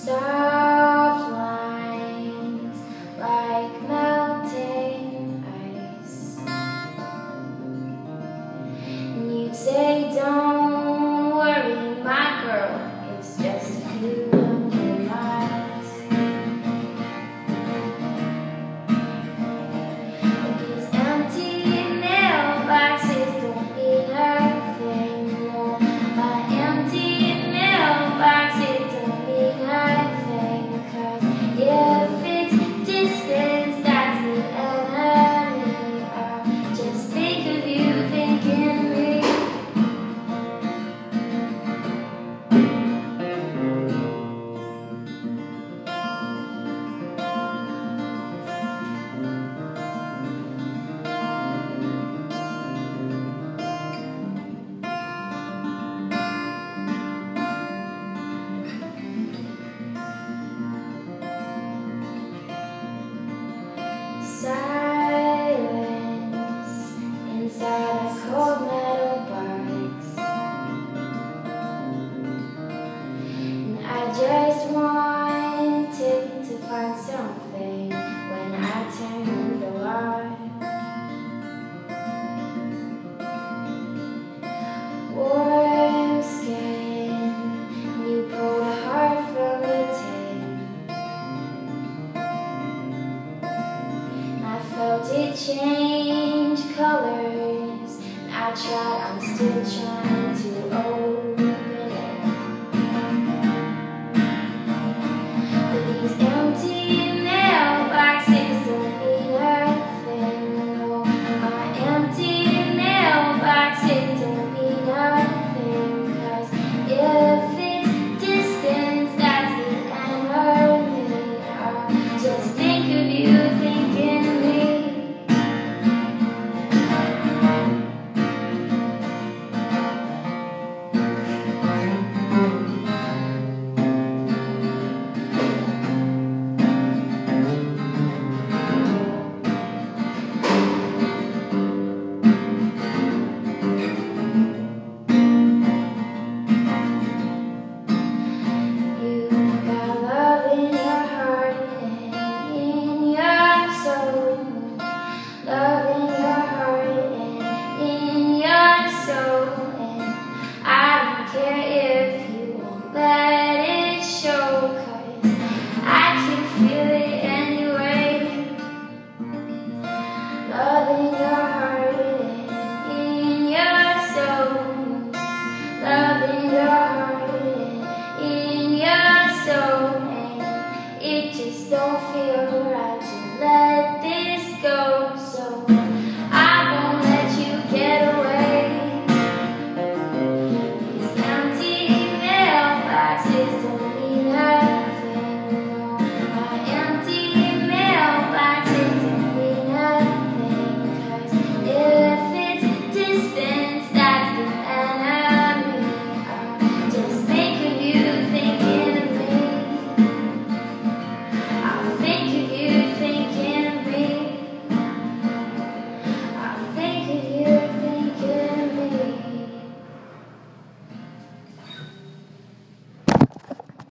Soft lines like melting ice. And you'd say, don't worry, my girl, it's just a few lonely miles. But these empty mailboxes don't mean a thing, no. My empty mailboxes don't mean a thing, 'cause if it's distance, that's the enemy. I'll just think of you thinking me. Silence inside a cold metal box, and I just want